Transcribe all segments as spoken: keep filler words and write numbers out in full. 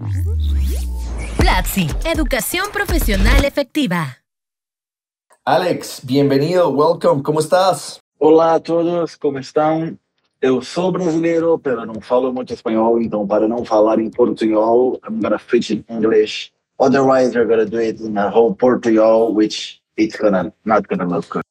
Platzi, educación profesional efectiva. Alex, bienvenido, welcome, ¿cómo estás? Olá a todos, como estão? Eu sou brasileiro, pero não falo muito espanhol, então para não falar em portunhol, I'm gonna switch in English. Otherwise, you're gonna do it in a whole Portuñol, which it's gonna not gonna look good.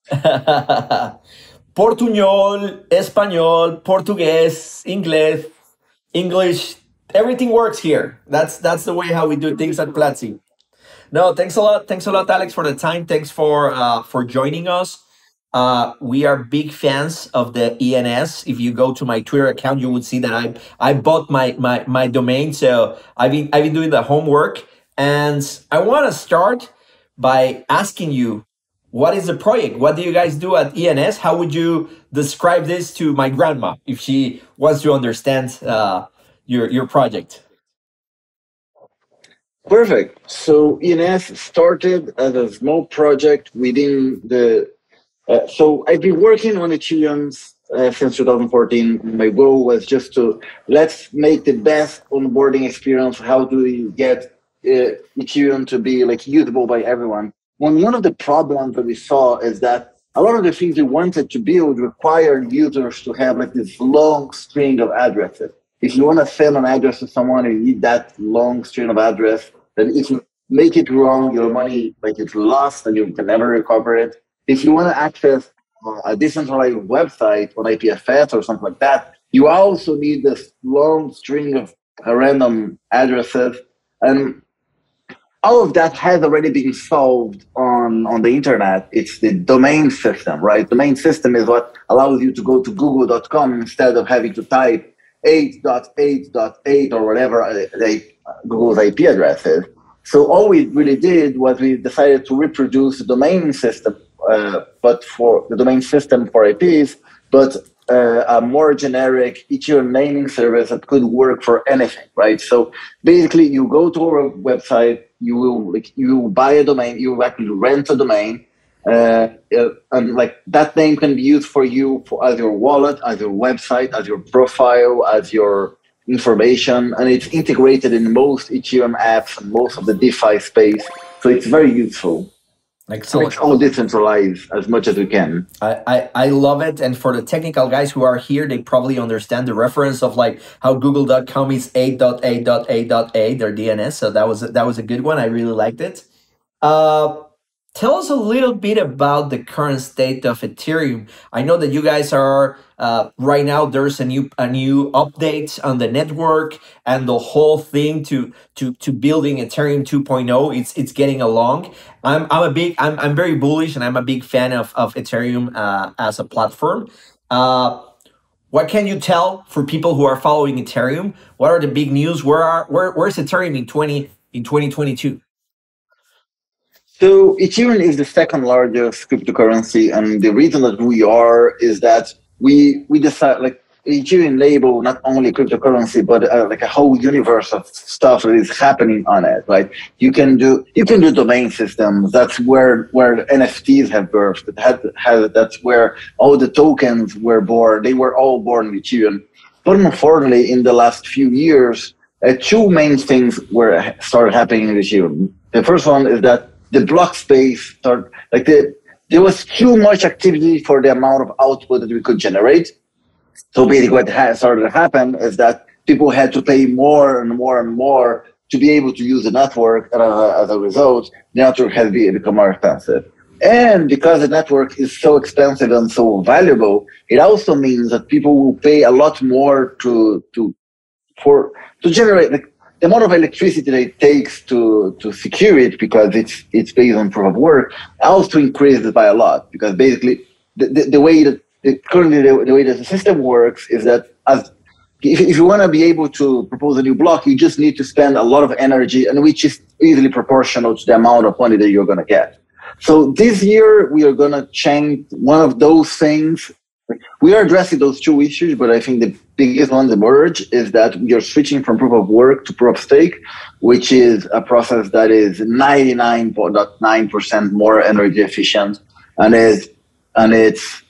Portuñol, español, portugués, inglés, English, everything works here. That's that's the way how we do things at Platzi. No, thanks a lot. Thanks a lot, Alex, for the time. Thanks for uh, for joining us. Uh, we are big fans of the E N S. If you go to my Twitter account, you would see that I I bought my my my domain. So I've been I've been doing the homework, and I want to start by asking you, what is the project? What do you guys do at E N S? How would you describe this to my grandma if she wants to understand uh, your your project? Perfect. So E N S started as a small project within the. Uh, so I've been working on Ethereum uh, since two thousand fourteen. My goal was just to let's make the best onboarding experience. How do we get uh, Ethereum to be like usable by everyone? One one of the problems that we saw is that a lot of the things we wanted to build required users to have like this long string of addresses. If you want to send an address to someone, you need that long string of address. Then if you make it wrong, your money like it's lost and you can never recover it. If you want to access uh, a decentralized website on I P F S or something like that, you also need this long string of uh, random addresses. And all of that has already been solved on, on the internet. It's the domain system, right? Domain system is what allows you to go to google dot com instead of having to type eight dot eight dot eight or whatever uh, they, uh, Google's I P address is. So all we really did was we decided to reproduce the domain system, uh, but for the domain system for I Ps, but uh, a more generic Ethereum naming service that could work for anything, right? So basically, you go to our website, you will like you will buy a domain, you will actually rent a domain, uh, and like that name can be used for you for as your wallet, as your website, as your profile, as your information, and it's integrated in most Ethereum apps and most of the DeFi space. So it's very useful. Excellent. It's all decentralized as much as we can. I, I, I love it. And for the technical guys who are here, they probably understand the reference of like how google dot com is eight dot eight dot eight dot eight, their D N S. So that was, that was a good one. I really liked it. Uh, Tell us a little bit about the current state of Ethereum. I know that you guys are uh, right now. There's a new a new update on the network and the whole thing to to to building Ethereum two point oh. It's it's getting along. I'm I'm a big I'm I'm very bullish and I'm a big fan of of Ethereum uh, as a platform. Uh, what can you tell for people who are following Ethereum? What are the big news? Where are where where's Ethereum in twenty in twenty twenty-two? So Ethereum is the second largest cryptocurrency, and the reason that we are is that we we decide like Ethereum label not only cryptocurrency but uh, like a whole universe of stuff that is happening on it. Right? You can do you can do domain systems. That's where where N F Ts have birthed. It had, had, that's where all the tokens were born. They were all born in Ethereum. But unfortunately, in the last few years, uh, two main things were started happening in Ethereum. The first one is that the block space started, like the, there was too much activity for the amount of output that we could generate. So basically what has started to happen is that people had to pay more and more and more to be able to use the network. And uh, as a result, the network has become more expensive. And because the network is so expensive and so valuable, it also means that people will pay a lot more to, to, for, to generate, like, the amount of electricity that it takes to, to secure it, because it's it's based on proof of work, also increases by a lot. Because basically, the, the, the way that the, currently the, the way that the system works is that as if, if you want to be able to propose a new block, you just need to spend a lot of energy, and which is easily proportional to the amount of money that you're going to get. So this year we are going to change one of those things. We are addressing those two issues, but I think the biggest one, the merge, is that we are switching from proof of work to proof of stake, which is a process that is ninety-nine point nine percent more energy efficient, and is and it's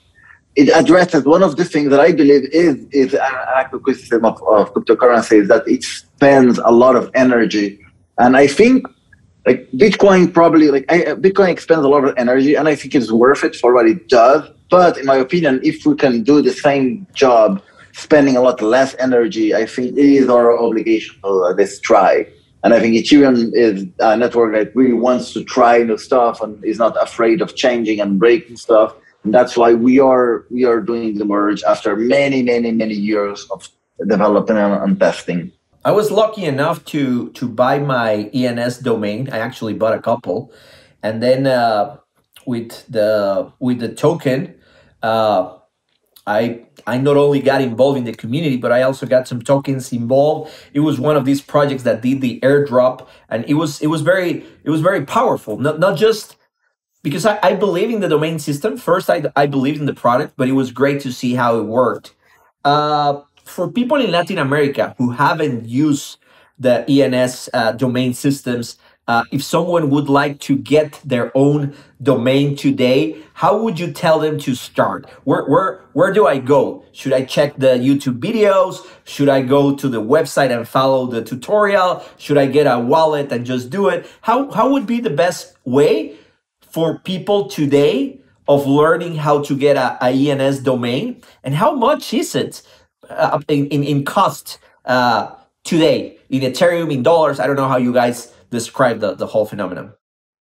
it addresses one of the things that I believe is is an active ecosystem of, of cryptocurrencies, that it spends a lot of energy, and I think like Bitcoin probably like I, Bitcoin expends a lot of energy, and I think it's worth it for what it does. But in my opinion, if we can do the same job, spending a lot less energy, I think it is our obligation to at least try. And I think Ethereum is a network that really wants to try new stuff and is not afraid of changing and breaking stuff. And that's why we are we are doing the merge after many, many, many years of developing and, and testing. I was lucky enough to to buy my E N S domain. I actually bought a couple, and then uh, with the with the token, uh, I I not only got involved in the community, but I also got some tokens involved. It was one of these projects that did the airdrop, and it was it was very it was very powerful. Not not just because I, I believe in the domain system. First, I I believed in the product, but it was great to see how it worked. Uh, for people in Latin America who haven't used the E N S uh, domain systems, uh, if someone would like to get their own domain today, how would you tell them to start? Where, where, where do I go? Should I check the YouTube videos? Should I go to the website and follow the tutorial? Should I get a wallet and just do it? How, how would be the best way for people today of learning how to get a, a E N S domain? And how much is it uh, in, in, in cost uh, today in Ethereum, in dollars? I don't know how you guys describe the, the whole phenomenon.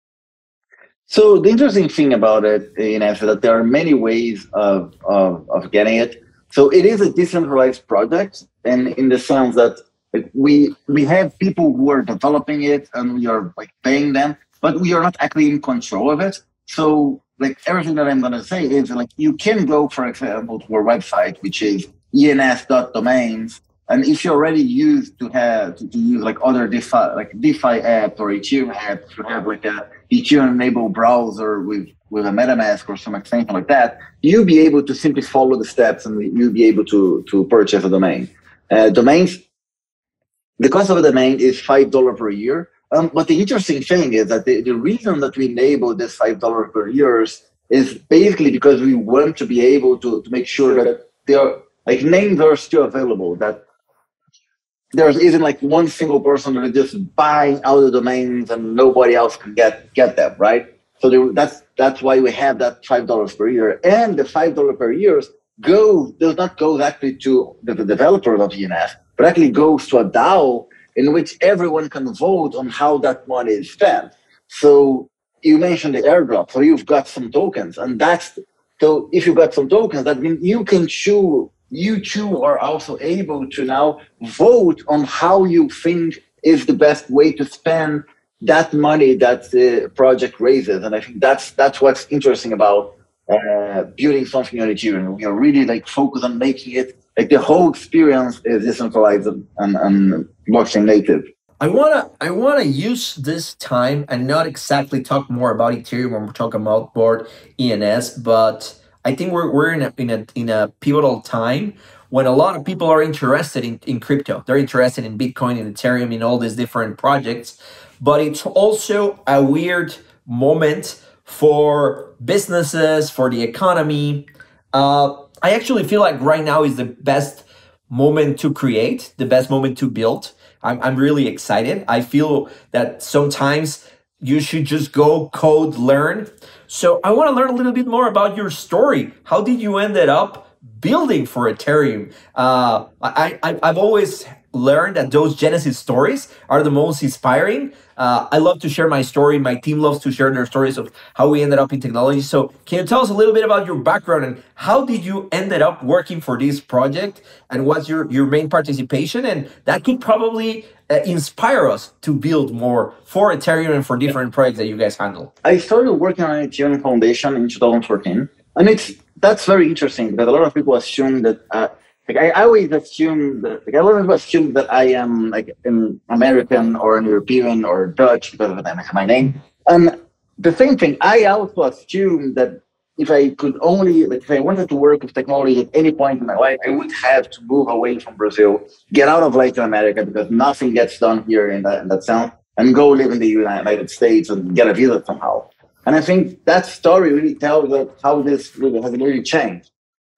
So the interesting thing about it, you know, is that there are many ways of, of, of getting it. So it is a decentralized project, and in the sense that like, we we have people who are developing it and we are like paying them, but we are not actually in control of it. So like everything that I'm going to say is like you can go, for example, to our website, which is E N S dot domains. And if you're already used to have to, to use like other DeFi, like DeFi app or Ethereum app, to have like a Ethereum-enabled browser with, with a MetaMask or some extension like that, you'll be able to simply follow the steps and you'll be able to, to purchase a domain. Uh, domains, the cost of a domain is five dollars per year. Um, but the interesting thing is that the, the reason that we enable this five dollars per year is basically because we want to be able to, to make sure that there are, like names are still available, that there isn't like one single person that is just buying out the domains and nobody else can get get them, right? So there, that's that's why we have that five dollars per year, and the five dollars per year go does not go actually to the, the developers of E N S, but actually goes to a DAO in which everyone can vote on how that money is spent. So you mentioned the airdrop, so you've got some tokens, and that's so if you've got some tokens, that means you can choose. You too are also able to now vote on how you think is the best way to spend that money that the project raises. And I think that's that's what's interesting about uh, building something on Ethereum. We are really like focused on making it like the whole experience is decentralized and, and blockchain native. I wanna I wanna use this time and not exactly talk more about Ethereum when we're talking about board E N S, but I think we're we're in a in a in a pivotal time when a lot of people are interested in, in crypto. They're interested in Bitcoin and Ethereum in all these different projects. But it's also a weird moment for businesses, for the economy. Uh, I actually feel like right now is the best moment to create, the best moment to build. I'm I'm really excited. I feel that sometimes you should just go code, learn. So I want to learn a little bit more about your story. How did you ended up building for Ethereum? Uh, I, I, I've always learned that those Genesis stories are the most inspiring. Uh, I love to share my story. My team loves to share their stories of how we ended up in technology. So can you tell us a little bit about your background and how did you ended up working for this project and what's your, your main participation? And that could probably uh, inspire us to build more for Ethereum and for different projects that you guys handle. I started working on Ethereum Foundation in two thousand fourteen. And it's that's very interesting because a lot of people assume that uh, Like I, I always assume that like I always assume that I am like an American or an European or Dutch because of my name. And the same thing, I also assume that if I could only like if I wanted to work with technology at any point in my life, I would have to move away from Brazil, get out of Latin America because nothing gets done here in that in that sense, and go live in the United States and get a visa somehow. And I think that story really tells us how this really has really changed.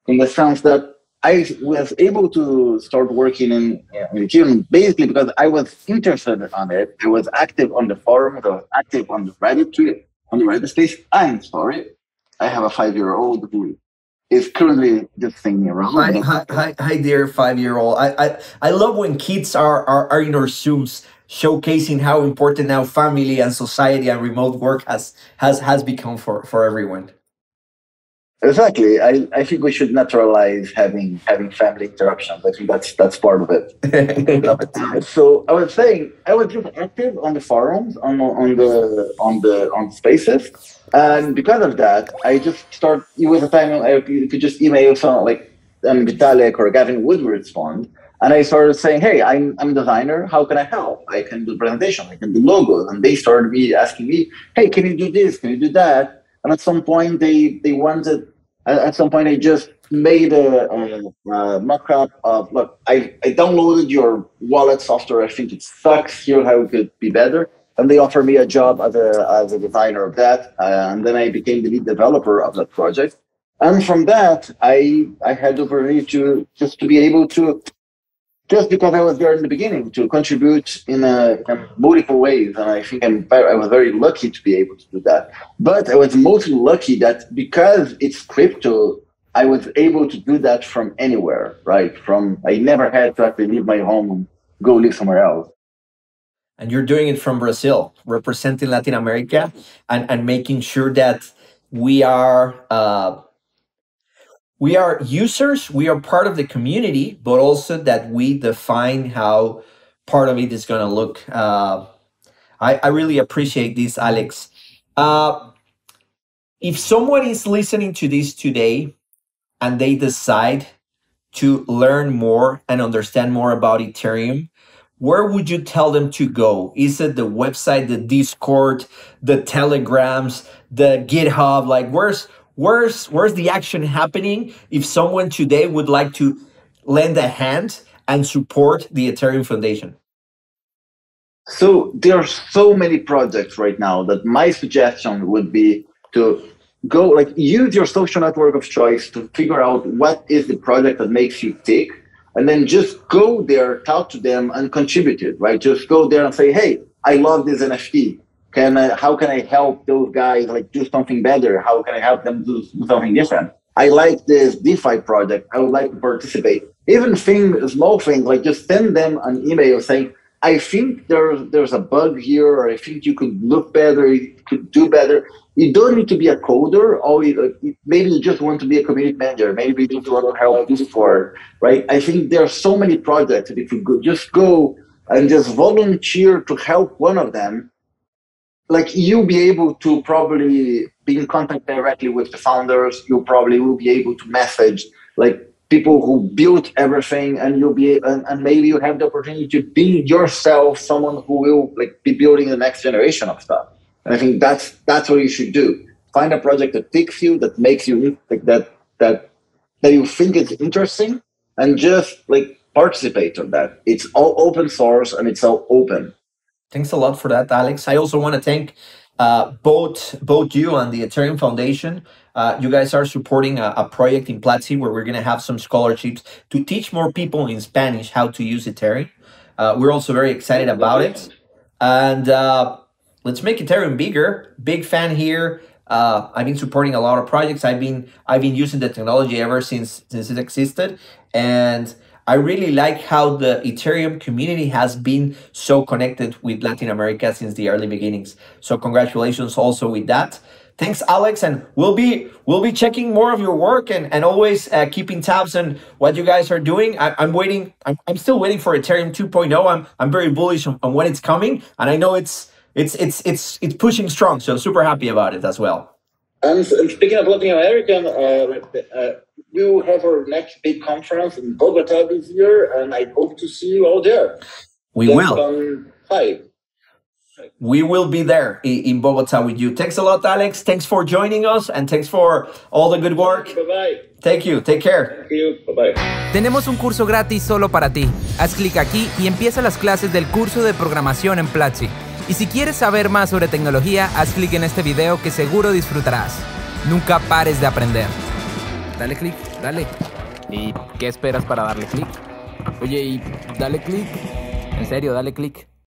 in the sense that I was able to start working in, in Ethereum basically because I was interested on it. I was active on the forum, I was active on the Reddit tweet, on the Reddit space. I'm sorry, I have a five-year-old who is currently just singing around. Hi, hi, hi, hi there, five-year-old. I, I, I love when kids are, are, are in our Zooms showcasing how important now family and society and remote work has has has become for, for everyone. Exactly. I, I think we should naturalize having having family interruptions. I think that's that's part of it. Love it. So I was saying I was just active on the forums, on on the on the on spaces, and because of that, I just start. It was a time I could just email someone like um, Vitalik or Gavin would respond, and I started saying, "Hey, I'm I'm a designer. How can I help? I can do presentation. I can do logos." And they started me asking me, "Hey, can you do this? Can you do that?" And at some point, they they wanted. At some point, I just made a, a, a mock-up of, look, I, I downloaded your wallet software. I think it sucks. Here's how it could be better. And they offered me a job as a, as a designer of that. Uh, and then I became the lead developer of that project. And from that, I I had the opportunity to just to be able to, just because I was there in the beginning, to contribute in, a, in multiple ways. And I think I'm very, I was very lucky to be able to do that. But I was mostly lucky that because it's crypto, I was able to do that from anywhere, right? From I never had to actually leave my home and go live somewhere else. And you're doing it from Brazil, representing Latin America and, and making sure that we are... Uh, We are users, we are part of the community, but also that we define how part of it is going to look. Uh, I, I really appreciate this, Alex. Uh, if someone is listening to this today and they decide to learn more and understand more about Ethereum, where would you tell them to go? Is it the website, the Discord, the Telegrams, the GitHub? Like, where's Where's where's the action happening if someone today would like to lend a hand and support the Ethereum Foundation? So there are so many projects right now that my suggestion would be to go, like, use your social network of choice to figure out what is the project that makes you tick, and then just go there, talk to them, and contribute it, right? Just go there and say, hey, I love this N F T. Can I, how can I help those guys like do something better? How can I help them do something different? I like this DeFi project. I would like to participate. Even thing, small things, like just send them an email saying, I think there's there's a bug here, or I think you could look better, you could do better. You don't need to be a coder, or you, maybe you just want to be a community manager. Maybe you just want to help this for, right? I think there are so many projects that if you go, just go and just volunteer to help one of them, like you'll be able to probably be in contact directly with the founders. You probably will be able to message like people who built everything, and you'll be and, and maybe you have the opportunity to be yourself someone who will like be building the next generation of stuff. And I think that's that's what you should do. Find a project that picks you, that makes you like that that that you think is interesting, and just like participate on that. It's all open source and it's all open. Thanks a lot for that, Alex. I also want to thank uh, both both you and the Ethereum Foundation. Uh, you guys are supporting a, a project in Platzi where we're going to have some scholarships to teach more people in Spanish how to use Ethereum. Uh, we're also very excited about it. And uh, let's make Ethereum bigger. Big fan here. Uh, I've been supporting a lot of projects. I've been I've been using the technology ever since since it existed, and I really like how the Ethereum community has been so connected with Latin America since the early beginnings. So congratulations also with that. Thanks, Alex, and we'll be we'll be checking more of your work and and always uh, keeping tabs on what you guys are doing. I, I'm waiting. I'm, I'm still waiting for Ethereum two point oh. I'm I'm very bullish on, on when it's coming, and I know it's it's it's it's it's pushing strong. So super happy about it as well. And, and speaking of Latin American, uh, uh, we will have our next big conference in Bogota this year, and I hope to see you all there. We That's will. On five. We will be there in Bogota with you. Thanks a lot, Alex. Thanks for joining us, and thanks for all the good work. Bye-bye. Thank you. Take care. Thank you. Bye-bye. Tenemos un curso gratis solo para ti. Haz clic aquí y empieza las clases del curso de programación en Platzi. Y si quieres saber más sobre tecnología, haz clic en este video que seguro disfrutarás. Nunca pares de aprender. Dale clic. Dale. ¿Y qué esperas para darle clic? Oye, y dale clic. En serio, dale clic.